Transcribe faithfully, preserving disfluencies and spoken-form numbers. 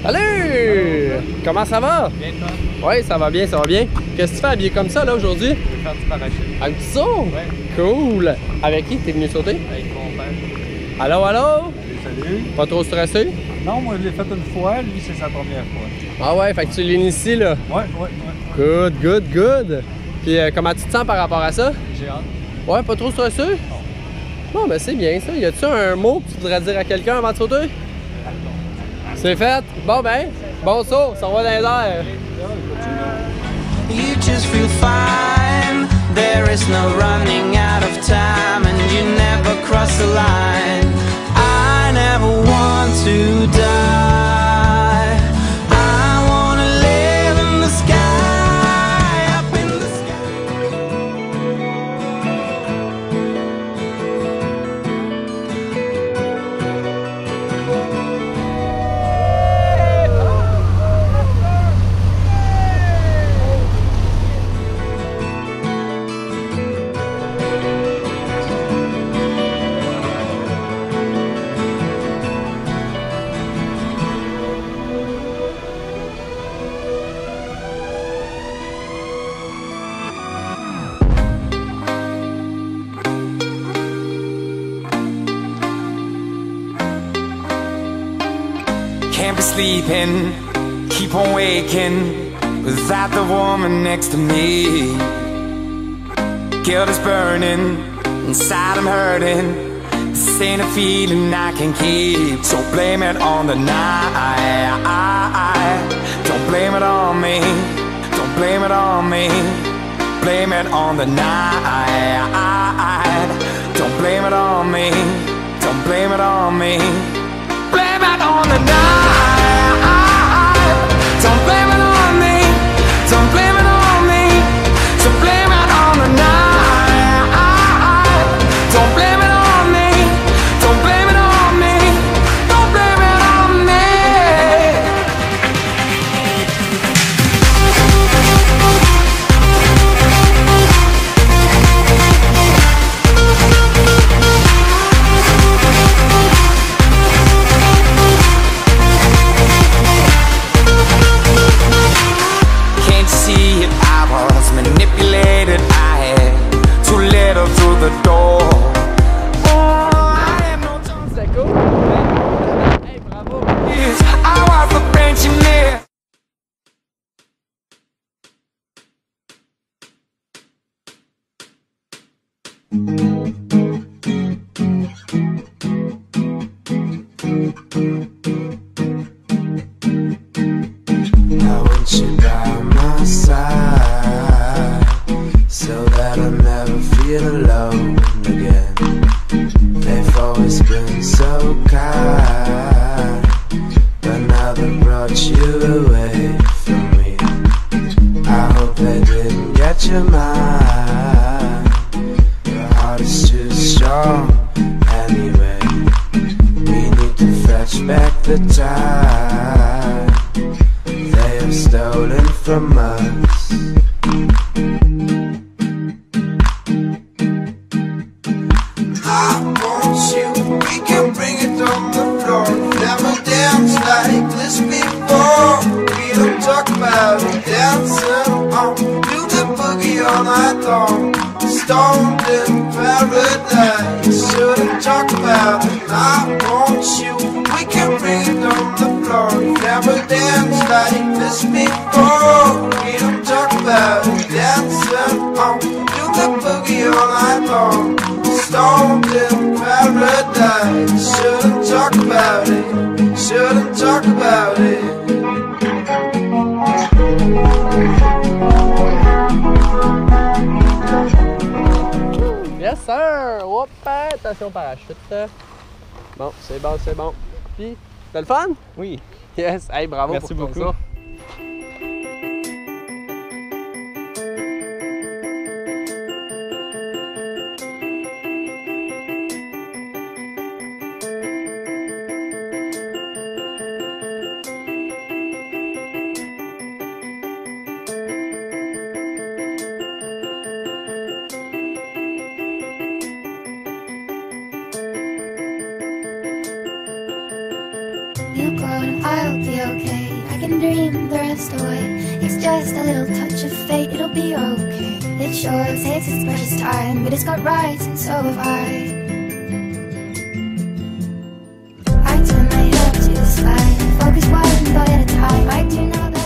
Salut! Comment ça va? Bien, toi? Oui, ça va bien, ça va bien. Qu'est-ce que tu fais habillé comme ça, là, aujourd'hui? Je vais faire du parachute. Un petit saut? Ouais. Cool! Avec qui t'es venu sauter? Avec mon père. Allô, allô? Salut, salut. Pas trop stressé? Non, moi je l'ai fait une fois, lui c'est sa première fois. Ah ouais, fait que tu l'inities, là. Ouais, ouais, ouais. Good, good, good. Puis euh, comment tu te sens par rapport à ça? J'ai hâte. Ouais, pas trop stressé? Bon, ben c'est bien ça. Y a-tu un mot que tu voudrais dire à quelqu'un avant de sauter? C'est fait? Bon ben, bon saut, ça va dans les airs. You just feel fine. There is no running out of time, and you never cross the line. I never want to die. I wanna live in the sky, up in the Can't be sleeping, keep on waking without the woman next to me. Guilt is burning, inside I'm hurting. This ain't a feeling I can keep, so blame it on the night. Don't blame it on me, don't blame it on me. Blame it on the night. Don't blame it on me, don't blame it on me. Blame it on the night. Don't blame it on me. Don't blame it on me. So blame it on the night. Don't blame it on me. Don't blame it on me. Don't blame it on me. Manipulated, I had too little through the door. Oh, I have no time. C'est cool? Hey, bravo! I was the French in there. I want you by my side, so that I never feel alone again. They've always been so kind, but now they brought you away from me. I hope they didn't get your mind. Your heart is too strong anyway. We need to fetch back the time they have stolen from us. I want you, we can bring it on the floor. Never danced like this before. We don't talk about it, dancing on. Do the boogie all night long. Stoned in paradise. Shouldn't talk about it. I want you, we can bring it on the floor. Never danced like this before. We don't talk about it, dancing on. Do the boogie all night long. Stoned in paradise. Shouldn't talk about it. Shouldn't talk about it. Yes, sir! Hop, attention parachute. Bon, c'est bon, c'est bon. Puis, t'as le fun? Oui. Yes! Hey, bravo Merci pour ton beaucoup. saut. You got I'll be okay. I can dream the rest away. It's just a little touch of fate, it'll be okay. It sure takes its precious time, but it's got rights and so have I. I turn my head to the sky, focus one thought at a time. I do know that